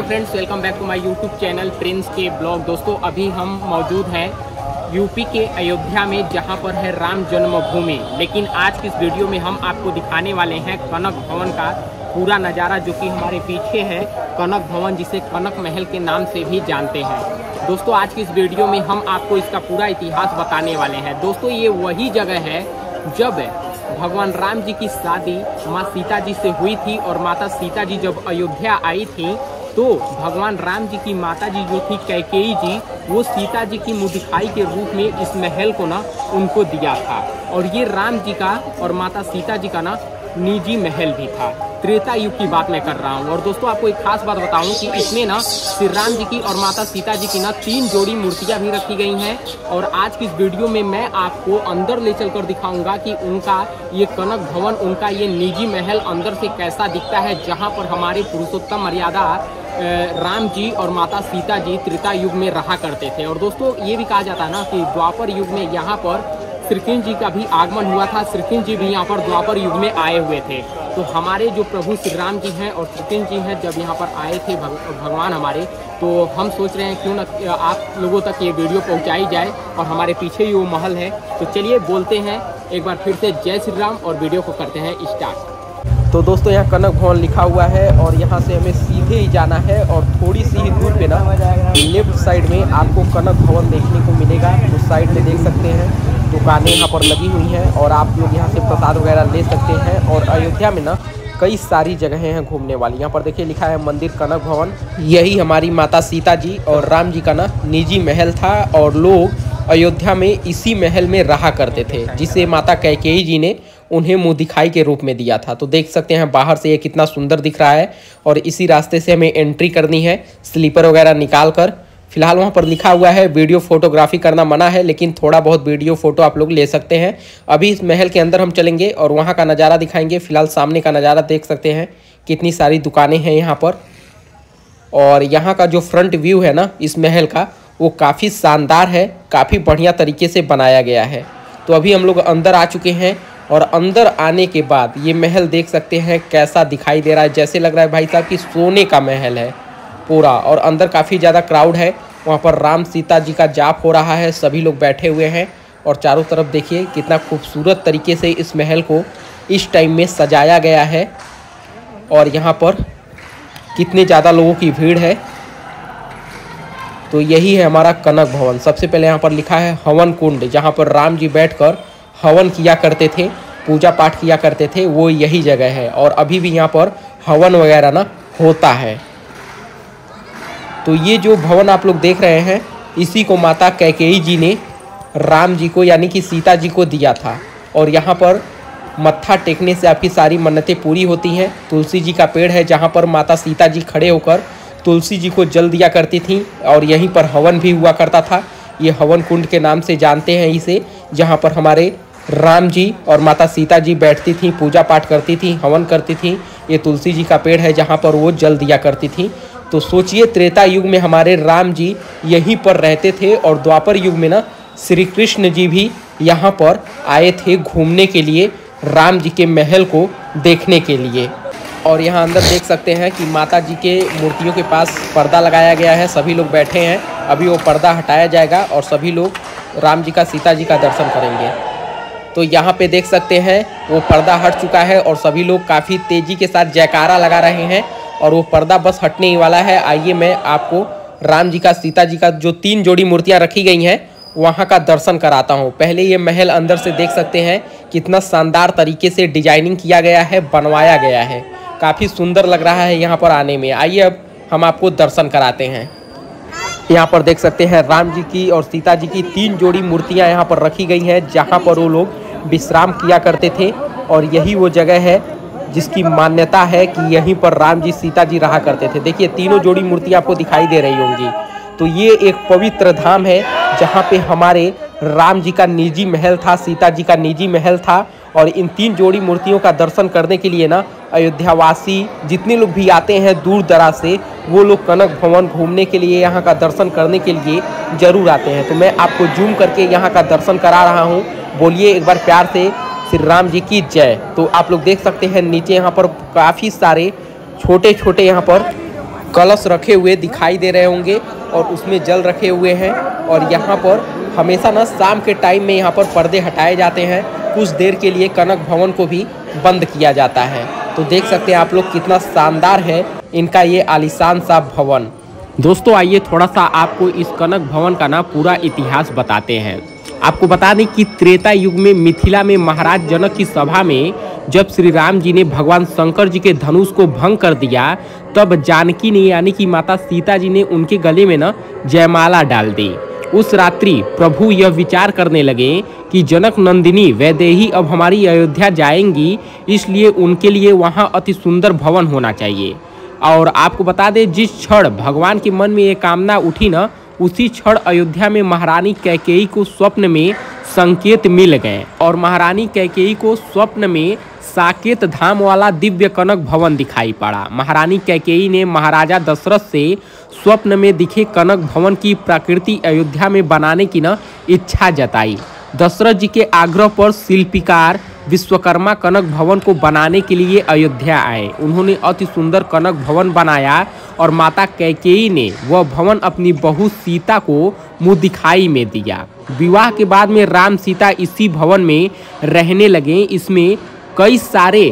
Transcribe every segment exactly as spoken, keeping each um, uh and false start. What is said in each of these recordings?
Friends, welcome back to my YouTube channel Prince के blog. दोस्तों, अभी हम मौजूद हैं यूपी के अयोध्या में, जहां पर है राम जन्मभूमि। लेकिन आज की इस वीडियो में हम आपको दिखाने वाले हैं कनक भवन का पूरा नज़ारा, जो कि हमारे पीछे है कनक भवन, जिसे कनक महल के नाम से भी जानते हैं। दोस्तों, आज की इस वीडियो में हम आपको इसका पूरा इतिहास बताने वाले हैं। दोस्तों, ये वही जगह है जब भगवान राम जी की शादी माँ सीता जी से हुई थी, और माता सीता जी जब अयोध्या आई थी तो भगवान राम जी की माता जी जो थी कैकेयी जी, वो सीता जी की मुदिखाई के रूप में इस महल को ना उनको दिया था। और ये राम जी का और माता सीता जी का ना निजी महल भी था। त्रेता युग की बात मैं कर रहा हूँ। और दोस्तों, आपको एक खास बात बताऊं कि इसमें ना श्री राम जी की और माता सीता जी की ना तीन जोड़ी मूर्तियां भी रखी गई हैं। और आज की इस वीडियो में मैं आपको अंदर ले चलकर दिखाऊंगा कि उनका ये कनक भवन, उनका ये निजी महल अंदर से कैसा दिखता है, जहाँ पर हमारे पुरुषोत्तम मर्यादा राम जी और माता सीता जी त्रेता युग में रहा करते थे। और दोस्तों, ये भी कहा जाता है ना कि द्वापर युग में यहाँ पर श्री कृष्ण जी का भी आगमन हुआ था। श्री कृष्ण जी भी यहाँ पर द्वापर युग में आए हुए थे। तो हमारे जो प्रभु श्री राम जी हैं और श्री कृष्ण जी हैं, जब यहाँ पर आए थे भग, भगवान हमारे, तो हम सोच रहे हैं क्यों ना आप लोगों तक ये वीडियो पहुँचाई जाए। और हमारे पीछे ही वो महल है। तो चलिए बोलते हैं एक बार फिर से जय श्री राम और वीडियो को करते हैं स्टार्ट। तो दोस्तों, यहाँ कनक भवन लिखा हुआ है और यहाँ से हमें सीधे ही जाना है। और थोड़ी सी ही दूर पे ना लेफ्ट साइड में आपको कनक भवन देखने को मिलेगा। उस साइड में देख सकते हैं दुकानें यहाँ पर लगी हुई हैं और आप लोग यहाँ से प्रसाद वगैरह ले सकते हैं। और अयोध्या में ना कई सारी जगहें हैं घूमने वाली। यहाँ पर देखिए लिखा है मंदिर कनक भवन। यही हमारी माता सीता जी और राम जी का ना निजी महल था, और लोग अयोध्या में इसी महल में रहा करते थे, जिसे माता कैकेयी जी ने उन्हें मुँह दिखाई के रूप में दिया था। तो देख सकते हैं बाहर से ये कितना सुंदर दिख रहा है। और इसी रास्ते से हमें एंट्री करनी है स्लीपर वगैरह निकाल कर। फिलहाल वहाँ पर लिखा हुआ है वीडियो फोटोग्राफी करना मना है, लेकिन थोड़ा बहुत वीडियो फोटो आप लोग ले सकते हैं। अभी इस महल के अंदर हम चलेंगे और वहाँ का नज़ारा दिखाएंगे। फिलहाल सामने का नज़ारा देख सकते हैं, कितनी सारी दुकानें हैं यहाँ पर। और यहाँ का जो फ्रंट व्यू है ना इस महल का, वो काफ़ी शानदार है, काफ़ी बढ़िया तरीके से बनाया गया है। तो अभी हम लोग अंदर आ चुके हैं और अंदर आने के बाद ये महल देख सकते हैं कैसा दिखाई दे रहा है। जैसे लग रहा है भाई साहब कि सोने का महल है पूरा। और अंदर काफ़ी ज़्यादा क्राउड है। वहाँ पर राम सीता जी का जाप हो रहा है, सभी लोग बैठे हुए हैं। और चारों तरफ देखिए कितना खूबसूरत तरीके से इस महल को इस टाइम में सजाया गया है। और यहाँ पर कितने ज़्यादा लोगों की भीड़ है। तो यही है हमारा कनक भवन। सबसे पहले यहाँ पर लिखा है हवन कुंड, जहाँ पर राम जी बैठकर हवन किया करते थे, पूजा पाठ किया करते थे, वो यही जगह है। और अभी भी यहाँ पर हवन वगैरह ना होता है। तो ये जो भवन आप लोग देख रहे हैं, इसी को माता कैकेयी जी ने राम जी को यानी कि सीता जी को दिया था। और यहाँ पर मत्था टेकने से आपकी सारी मन्नतें पूरी होती हैं। तुलसी जी का पेड़ है, जहाँ पर माता सीता जी खड़े होकर तुलसी जी को जल दिया करती थी। और यहीं पर हवन भी हुआ करता था। ये हवन कुंड के नाम से जानते हैं इसे, जहाँ पर हमारे राम जी और माता सीता जी बैठती थी, पूजा पाठ करती थी, हवन करती थी। ये तुलसी जी का पेड़ है, जहाँ पर वो जल दिया करती थी। तो सोचिए, त्रेता युग में हमारे राम जी यहीं पर रहते थे, और द्वापर युग में ना श्री कृष्ण जी भी यहाँ पर आए थे घूमने के लिए, राम जी के महल को देखने के लिए। और यहाँ अंदर देख सकते हैं कि माता जी के मूर्तियों के पास पर्दा लगाया गया है, सभी लोग बैठे हैं। अभी वो पर्दा हटाया जाएगा और सभी लोग राम जी का, सीता जी का दर्शन करेंगे। तो यहाँ पे देख सकते हैं वो पर्दा हट चुका है और सभी लोग काफ़ी तेज़ी के साथ जयकारा लगा रहे हैं। और वो पर्दा बस हटने ही वाला है। आइए मैं आपको राम जी का, सीता जी का जो तीन जोड़ी मूर्तियाँ रखी गई हैं वहाँ का दर्शन कराता हूँ। पहले ये महल अंदर से देख सकते हैं कितना शानदार तरीके से डिजाइनिंग किया गया है, बनवाया गया है। काफ़ी सुंदर लग रहा है यहाँ पर आने में। आइए अब हम आपको दर्शन कराते हैं। यहाँ पर देख सकते हैं राम जी की और सीता जी की तीन जोड़ी मूर्तियाँ यहाँ पर रखी गई हैं, जहाँ पर वो लोग विश्राम किया करते थे। और यही वो जगह है जिसकी मान्यता है कि यहीं पर राम जी, सीता जी रहा करते थे। देखिए तीनों जोड़ी मूर्तियाँ आपको दिखाई दे रही होंगी। तो ये एक पवित्र धाम है, जहाँ पे हमारे राम जी का निजी महल था, सीता जी का निजी महल था। और इन तीन जोड़ी मूर्तियों का दर्शन करने के लिए ना अयोध्यावासी जितने लोग भी आते हैं दूर दराज से, वो लोग कनक भवन घूमने के लिए, यहाँ का दर्शन करने के लिए ज़रूर आते हैं। तो मैं आपको जूम करके यहाँ का दर्शन करा रहा हूँ। बोलिए एक बार प्यार से श्री राम जी की जय। तो आप लोग देख सकते हैं नीचे यहाँ पर काफ़ी सारे छोटे छोटे यहाँ पर कलश रखे हुए दिखाई दे रहे होंगे और उसमें जल रखे हुए हैं। और यहाँ पर हमेशा ना शाम के टाइम में यहाँ पर पर्दे हटाए जाते हैं, कुछ देर के लिए कनक भवन को भी बंद किया जाता है। तो देख सकते हैं आप लोग कितना शानदार है इनका ये आलीशान सा भवन। दोस्तों आइए थोड़ा सा आपको इस कनक भवन का ना पूरा इतिहास बताते हैं। आपको बता दें कि त्रेता युग में मिथिला में महाराज जनक की सभा में जब श्री राम जी ने भगवान शंकर जी के धनुष को भंग कर दिया, तब जानकी ने यानी कि माता सीता जी ने उनके गले में ना जयमाला डाल दी। उस रात्रि प्रभु यह विचार करने लगे कि जनक नंदिनी वैदेही अब हमारी अयोध्या जाएंगी, इसलिए उनके लिए वहाँ अति सुंदर भवन होना चाहिए। और आपको बता दें जिस क्षण भगवान के मन में ये कामना उठी ना, उसी क्षण अयोध्या में महारानी कैकेयी को स्वप्न में संकेत मिल गए और महारानी कैकेयी को स्वप्न में साकेत धाम वाला दिव्य कनक भवन दिखाई पड़ा। महारानी कैकेयी ने महाराजा दशरथ से स्वप्न में दिखे कनक भवन की प्रकृति अयोध्या में बनाने की न इच्छा जताई। दशरथ जी के आग्रह पर शिल्पकार विश्वकर्मा कनक भवन को बनाने के लिए अयोध्या आए। उन्होंने अति सुंदर कनक भवन बनाया और माता कैकेयी ने वह भवन अपनी बहू सीता को मुँह दिखाई में दिया। विवाह के बाद में राम सीता इसी भवन में रहने लगे। इसमें कई सारे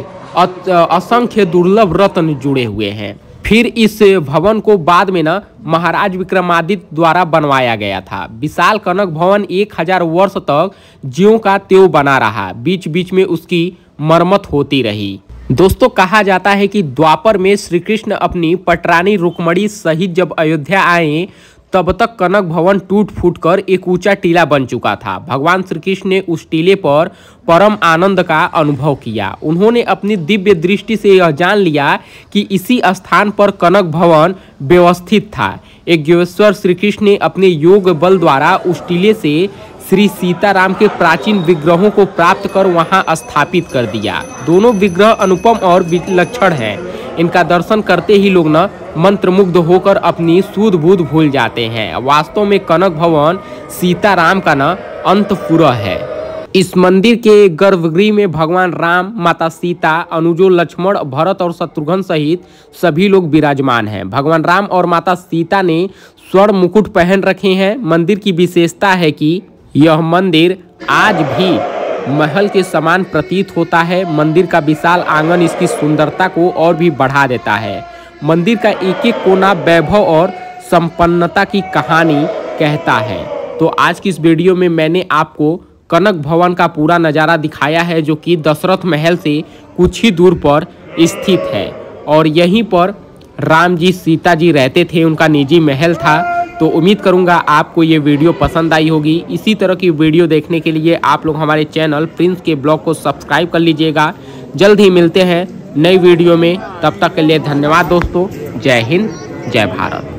असंख्य दुर्लभ रत्न जुड़े हुए हैं। फिर इस भवन को बाद में ना महाराज विक्रमादित्य द्वारा बनवाया गया था। विशाल कनक भवन एक हजार वर्ष तक ज्यों का त्यों बना रहा, बीच बीच में उसकी मरम्मत होती रही। दोस्तों कहा जाता है कि द्वापर में श्री कृष्ण अपनी पटरानी रुक्मणी सहित जब अयोध्या आए, तब तक कनक भवन टूट फूट कर एक ऊंचा टीला बन चुका था। भगवान श्री कृष्ण ने उस टीले पर परम आनंद का अनुभव किया। उन्होंने अपनी दिव्य दृष्टि से यह जान लिया कि इसी स्थान पर कनक भवन व्यवस्थित था। एक योगेश्वर श्री कृष्ण ने अपने योग बल द्वारा उस टीले से श्री सीताराम के प्राचीन विग्रहों को प्राप्त कर वहां स्थापित कर दिया। दोनों विग्रह अनुपम और विलक्षण हैं। इनका दर्शन करते ही लोग न मंत्रमुग्ध होकर अपनी सूध बूध भूल जाते हैं। वास्तव में कनक भवन सीताराम का न अंतपुर है। इस मंदिर के गर्भगृह में भगवान राम, माता सीता, अनुजो लक्ष्मण, भरत और शत्रुघ्न सहित सभी लोग विराजमान हैं। भगवान राम और माता सीता ने स्वर्ण मुकुट पहन रखे हैं। मंदिर की विशेषता है कि यह मंदिर आज भी महल के समान प्रतीत होता है। मंदिर का विशाल आंगन इसकी सुंदरता को और भी बढ़ा देता है। मंदिर का एक एक कोना वैभव और संपन्नता की कहानी कहता है। तो आज की इस वीडियो में मैंने आपको कनक भवन का पूरा नज़ारा दिखाया है, जो कि दशरथ महल से कुछ ही दूर पर स्थित है और यहीं पर राम जी सीता जी रहते थे, उनका निजी महल था। तो उम्मीद करूंगा आपको ये वीडियो पसंद आई होगी। इसी तरह की वीडियो देखने के लिए आप लोग हमारे चैनल प्रिंस के ब्लॉग को सब्सक्राइब कर लीजिएगा। जल्द ही मिलते हैं नई वीडियो में, तब तक के लिए धन्यवाद दोस्तों। जय हिंद, जय भारत।